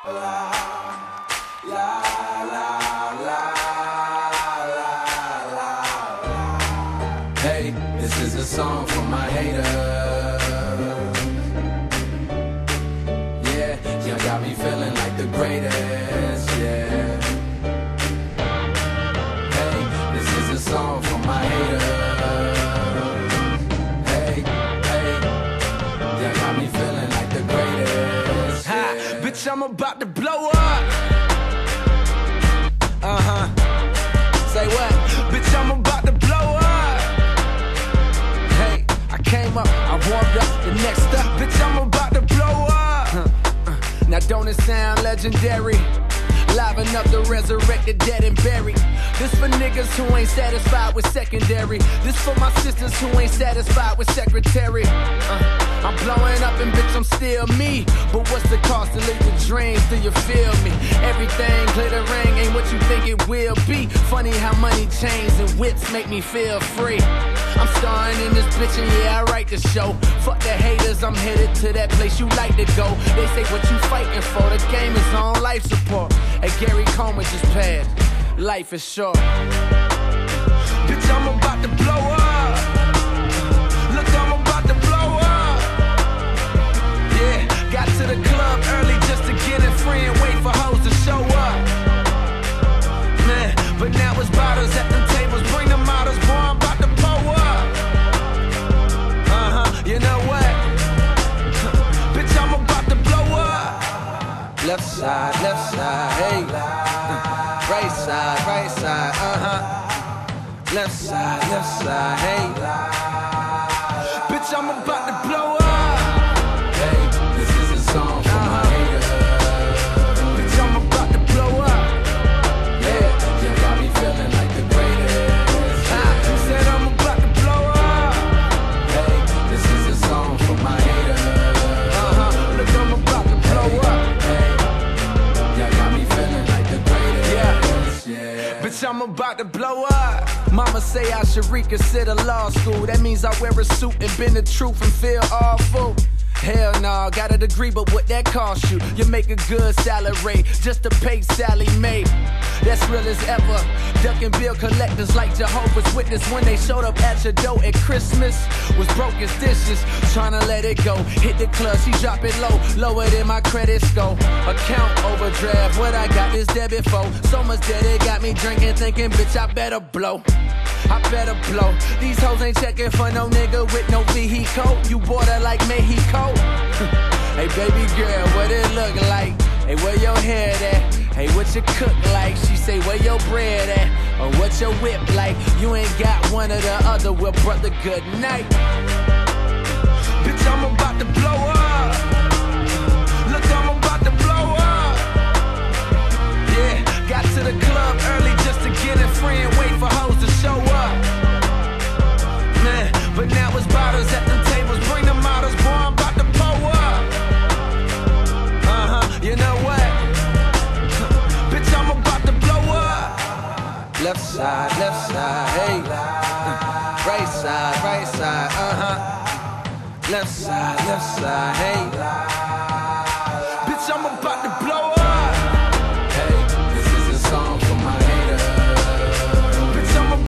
Hey, this is a song for my haters. Yeah, you got me feeling like the greatest, yeah. Hey, this is a song for my haters. Hey, you got me feeling like the greatest, yeah. Bitch, I'm about to blow up. Say what? Bitch, I'm about to blow up. Hey, I came up, I warmed up. The next step, bitch, I'm about to blow up. Now don't it sound legendary? Liven up the resurrected, dead and buried. This for niggas who ain't satisfied with secondary. This for my sisters who ain't satisfied with secretary. I'm blowing up and bitch, I'm still me. But what's the cost to live your dreams? Do you feel me? Everything glittering ain't what you think it will be. Funny how money, chains, and whips make me feel free. I'm starring in this bitch and yeah, I write the show. Fuck the haters, I'm headed to that place you like to go. They say what you fighting for, the game is on life support. Hey, Gary Coleman just passed, life is short. Bitch, I'm about to blow up. Look, I'm about to blow up. Yeah, got to the club early just to get it free and wait for hoes to show up. Man, but now it's bottles at the tables, bring the models, boy, I'm about to pull up. You know what? Bitch, I'm about to blow up. Left side, hey. Right side, Left side, hey. Bitch, I'm about to blow up. Hey, this is a song for my haters. Bitch, I'm about to blow up. Yeah, you got me feeling like the greatest. Said I'm about to blow up. Hey, this is a song for my haters. Look, I'm about to blow up. Hey, you got me feeling like the greatest. Yeah. Bitch, I'm about to blow up. Mama say I should reconsider law school. That means I wear a suit and bend the truth and feel awful. Hell nah, got a degree, but what that cost you? You make a good salary just to pay Sally Mae. That's real as ever. Ducking bill collectors like Jehovah's Witness when they showed up at your door at Christmas. Was broke as dishes, tryna let it go. Hit the club, she drop it low, lower than my credit score. Account overdraft, what I got is debit for. So much debt it got me drinking, thinking, bitch, I better blow. I better blow. These hoes ain't checking for no nigga with no vehicle. You border like Mexico. Hey baby girl, what it look like? Hey, where your hair at? Hey, what you cook like? She say, where your bread at? Or what your whip like? You ain't got one or the other, well brother, good night. Bitch, I'm about to blow up. Look, I'm about to blow up. Yeah, got to the club early just to get it free and wait for hoes to show up. Man, but now it's bottles at the tables, bring the models, boy, I'm about to pull up. You know what? Bitch, I'm about to blow up. Left side, hey. Right side, Left side, hey.